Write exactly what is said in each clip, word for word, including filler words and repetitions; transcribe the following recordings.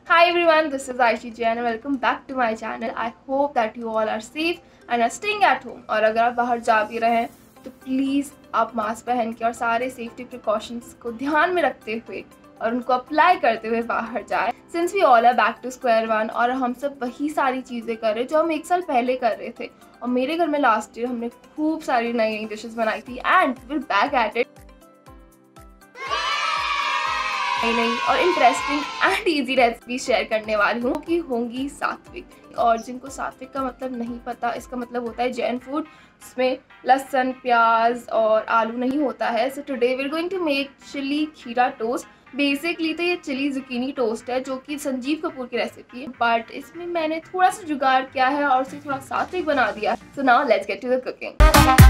Hi everyone, this is Aishi Jain and welcome back to my channel. I hope that you all are safe and are staying at home. और अगर आप बाहर जा भी रहे हैं तो प्लीज़ आप मास्क पहन के और सारे सेफ्टी प्रिकॉशंस को ध्यान में रखते हुए और उनको अप्लाई करते हुए बाहर जाए. Since we all are back to square one और हम सब वही सारी चीज़ें कर रहे हैं जो हम एक साल पहले कर रहे थे. और मेरे घर में लास्ट ईयर हमने खूब सारी नई नई डिशेस बनाई थी and we back at it. नई और interesting and easy recipe share करने वाली हूँ कि होंगी सात्विक. और जिनको सात्विक का मतलब नहीं पता, इसका मतलब होता है जैन फूड. इसमें लहसुन, प्याज और आलू नहीं होता है. So today we are going to make chilli खीरा टोस्ट. बेसिकली तो ये चिली जुकीनी टोस्ट है जो कि संजीव कपूर की रेसिपी है, बट इसमें मैंने थोड़ा सा जुगाड़ किया है और उसे थोड़ा सात्विक बना दिया. So now let's get to the cooking.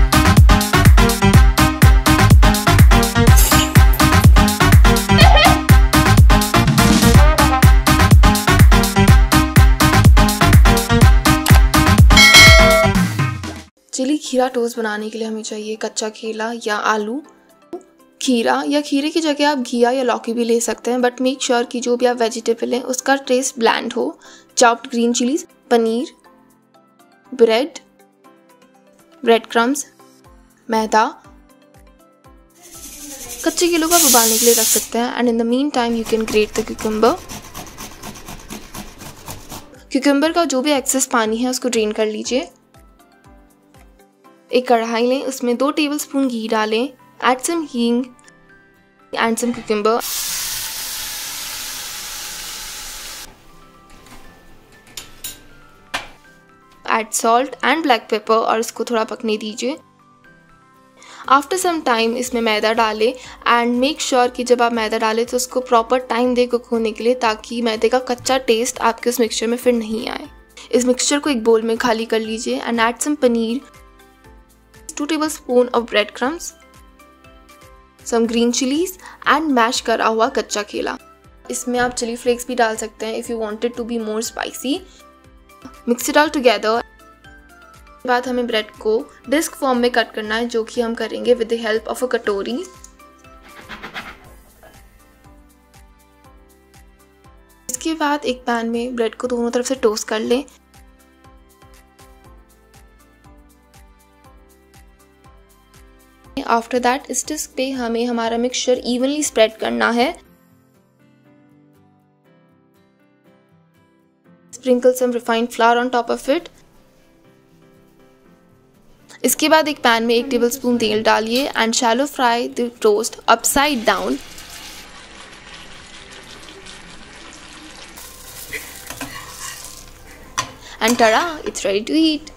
Chilli खीरा टोस्ट बनाने के लिए हमें चाहिए कच्चा केला या आलू, खीरा या खीरे की जगह आप घिया या लौकी भी ले सकते हैं, बट मेक श्योर कि जो भी आप वेजिटेबल हैं उसका टेस्ट ब्लैंड हो. Chopped green chillies, paneer, bread, bread crumbs, maida. कच्चे केलों को आप उबालने के लिए रख सकते हैं and in the meantime you can grate the cucumber. Cucumber का जो भी एक्सेस पानी है उसको ड्रेन कर लीजिए. एक कढ़ाई लें, उसमें दो टेबलस्पून घी डालें. Add some hing and some cucumber. Add salt and black pepper और इसको थोड़ा पकने दीजिए. आफ्टर सम टाइम इसमें मैदा डालें एंड मेक श्योर कि जब आप मैदा डालें तो उसको प्रॉपर टाइम दे कुक होने के लिए, ताकि मैदे का कच्चा टेस्ट आपके उस मिक्सचर में फिर नहीं आए. इस मिक्सचर को एक बोल में खाली कर लीजिए and add some paneer, two tablespoon of bread crumbs, some green chillies and mash करा हुआ कच्चा केला. इसमें आप चिली फ्लेक्स भी डाल सकते हैं if you wanted to be more spicy. Mix it all together. इसके बाद हमें ब्रेड को डिस्क फॉर्म में कट करना है, जो कि हम करेंगे with the help of a katori. इसके बाद एक पैन में ब्रेड को दोनों तरफ से टोस्ट कर लें. आफ्टर दैट इस डिस्क पे हमें हमारा मिक्सचर इवनली स्प्रेड करना है. Sprinkle some refined flour on top of it. इसके बाद एक पैन में एक टेबलस्पून तेल डालिए and shallow fry the toast upside down. And tada, it's ready to eat.